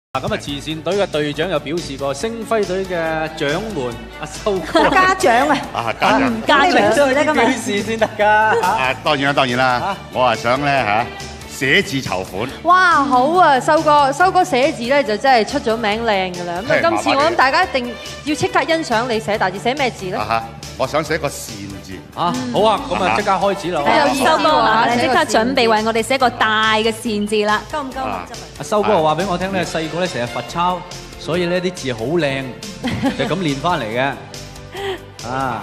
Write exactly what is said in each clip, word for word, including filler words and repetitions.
嗱，咁啊，慈善隊嘅隊長又表示過，星輝隊嘅掌門阿修哥家長啊， 啊家長， 家長啫今日表示先得㗎。 啊當然啦，當然啦，我係想咧嚇寫字籌款。 哇，好啊，修哥，修哥寫字咧就真係出咗名靚㗎啦。咁啊，今次我諗大家一定要即刻欣賞你寫大字，寫咩字咧？ 啊嚇，我想寫個善字。 啊，好啊，咁啊即刻開始啦。 有意思修哥啊， 喎即刻準備為我哋寫個大嘅善字啦。 夠唔夠啊？ 阿修哥話俾我聽咧，細個咧成日罰抄，所以呢啲字好靚，就咁練翻嚟嘅。啊！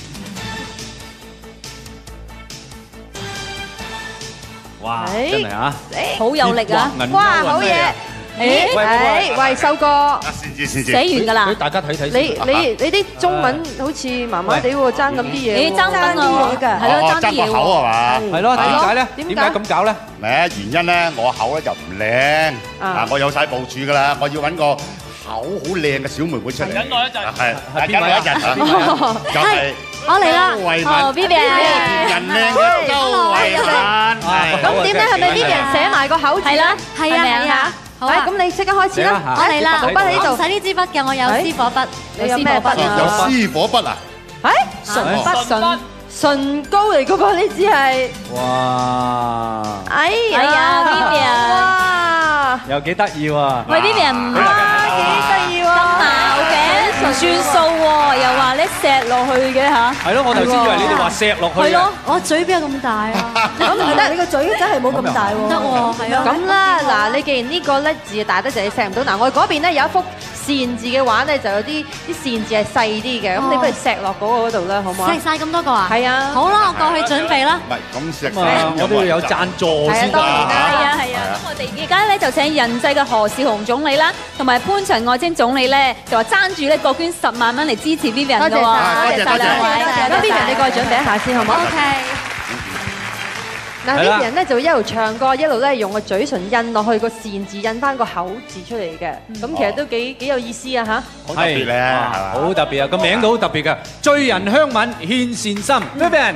哇！真係啊！ 好有力啊！ 哇，好嘢！誒，誒，喂，修哥， 善字善字。 寫完㗎啦俾。大家睇睇先。 你你你啲中文好似麻麻地喎，爭咁啲嘢喎。 咦，爭分啲嘢㗎。 係咯，爭啲嘢爭個口喎。 係嘛？ 係咯，點解咧？點點解解咁搞咧？ 咩原因咧？我口咧就唔靚， 啊嗱我有晒部署㗎啦，我要揾個口好靚嘅小妹妹出嚟。忍耐一陣，係係邊位啊忍耐一陣啊，就係我嚟啦， 周慧敏哦，Vivian， 人靚嘅周慧敏。 咁點咧？係咪 Vivian 寫埋個口字？ 係啦， 係啊係啊。 好啊誒，咁你即刻開始啦。 我嚟啦， 筆喺度我唔使呢支筆嘅，我有絲火筆， 你有咩筆啊？ 有絲火筆啊！ 誒，唇筆唇唇膏嚟嗰個呢支係。 哇！ 哎哎呀，Vivian， 哇！ 又幾得意喎！ 喂，Vivian， 哇，幾得意喎！ 矛嘅，唔算數喎，又話咧錫落去嘅嚇。 係咯，我頭先以為你哋話錫落去嘅。 係咯，我嘴邊有咁大啊？ 咁唔得，你個嘴真係冇咁大喎。 得喎，係啊。 咁啦，嗱，你既然呢個咧字大得就你錫唔到，嗱，我哋嗰邊咧有一幅善字嘅話咧，就有啲啲善字係細啲嘅，咁你不如錫落嗰個嗰度啦，好唔好啊？ 錫晒咁多個啊？ 係啊。 好啦，我過去準備啦。 唔係咁石咁啊，我都要有贊助先得係啊當然啦係啊係啊，咁我哋而家咧就請人際嘅何兆雄總理啦，同埋潘陳愛貞總理咧，就話爭住咧各捐十萬蚊嚟支持 Vivian 嘅喎。 多謝晒， 多謝多謝兩位。咁 Vivian 你過去準備一下先好唔好 OK。 嗱係啦 ，Vivian 咧就一路唱歌，一路咧用個嘴唇印落去個善字，印翻個口字出嚟嘅。咁其實都幾幾有意思啊嚇！ 好特別咧，係哇嘛？ 好特別啊！個名都好特別㗎，醉人香吻獻善心 ，Vivian。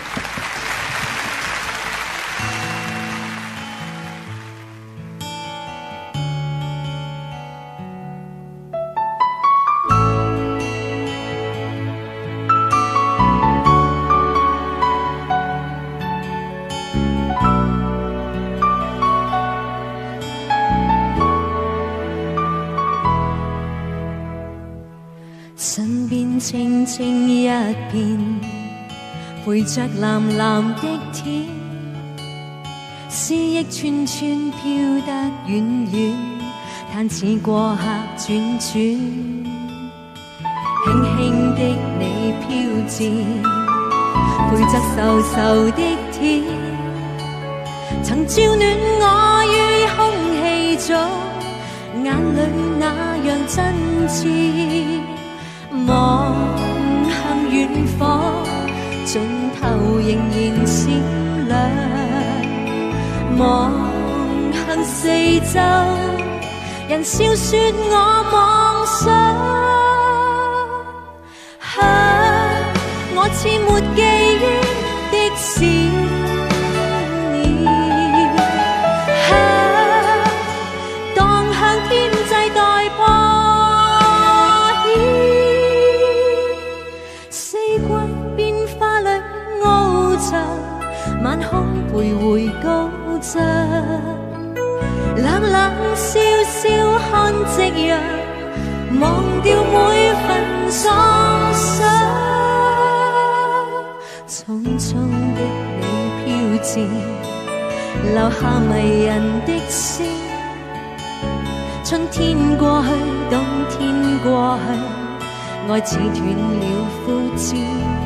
身邊清清一片，陪着藍藍的天，思憶串串飄得遠遠，但似過客轉轉，輕輕的你飄至，陪着愁愁的天，曾照暖我於空氣中，眼裏那樣真摯。望向遠方，盡頭仍然閃亮。望向四周，人笑說我妄想。啊，我似沒記憶的少年。啊，蕩向天際待破。晚空徘徊高漲，冷冷笑笑看夕陽，忘掉每份創傷。匆匆的你飄至，留下迷人的詩。春天過去，冬天過去，愛似斷了枯枝。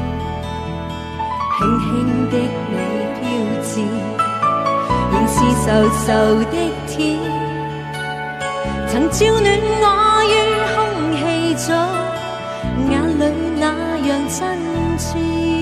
輕輕的你飄至，仍是愁愁的天，曾照暖我於空氣中，眼裏那樣真摯。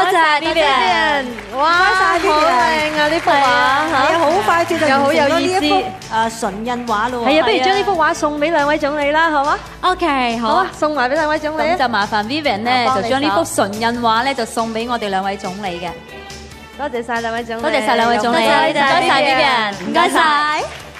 多謝 Vivian。 哇，好靚啊！呢幅畫係啊，好快就又好有意思。 誒純印畫咯。 係啊，不如將呢幅畫送俾兩位總理啦，好嗎 ？OK， 好啊， 送埋俾兩位總理。 咁就麻煩 Vivian 咧，就將呢幅純印畫咧，就送俾我哋兩位總理嘅。 多謝晒兩位總理， 多謝晒兩位總理，多謝 Vivian，唔該晒。